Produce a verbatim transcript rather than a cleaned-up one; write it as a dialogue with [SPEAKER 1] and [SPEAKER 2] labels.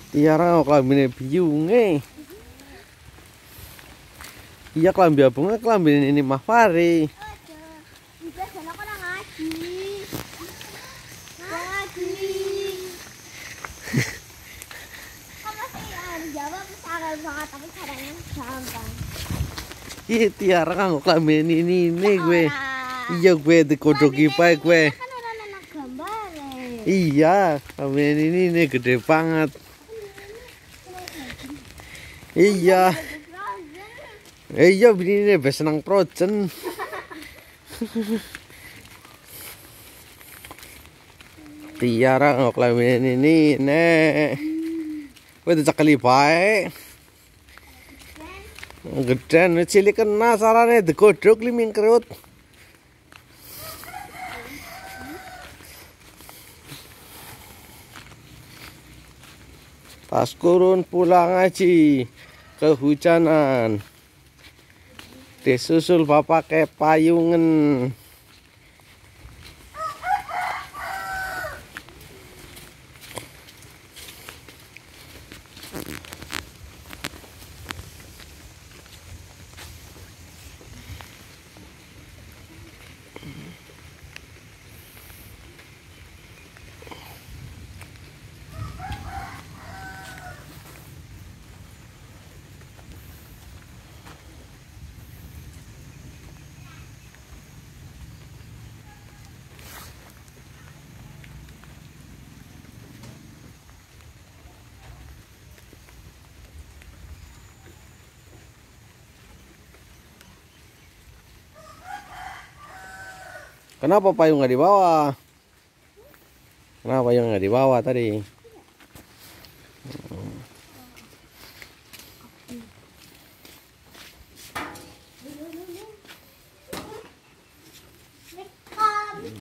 [SPEAKER 1] Tiara kelambine biyunge. Iya kelambi abungnya kelambi ini mah Fari.
[SPEAKER 2] Juga sana kok ngaji. Ngaji. Kamu sih harus jawab sangat banget tapi caranya gampang.
[SPEAKER 1] Iya Tiara kan kelambi ini ini gue. Iya gue dikodoki pae gue.
[SPEAKER 2] Kan orang anak gambar.
[SPEAKER 1] Iya, kelambi ini ini gede banget. Iya. Eh iya bini ini bes senang projen. Tiara ngklamin ini nek. Kowe dicekeli bae. Geden cilik kena sarane digodhog liming kerut. Pas kurun pulang ngaji kehujanan. Disusul bapak ke payungan. Kenapa payung nggak dibawa? Kenapa payung nggak dibawa tadi?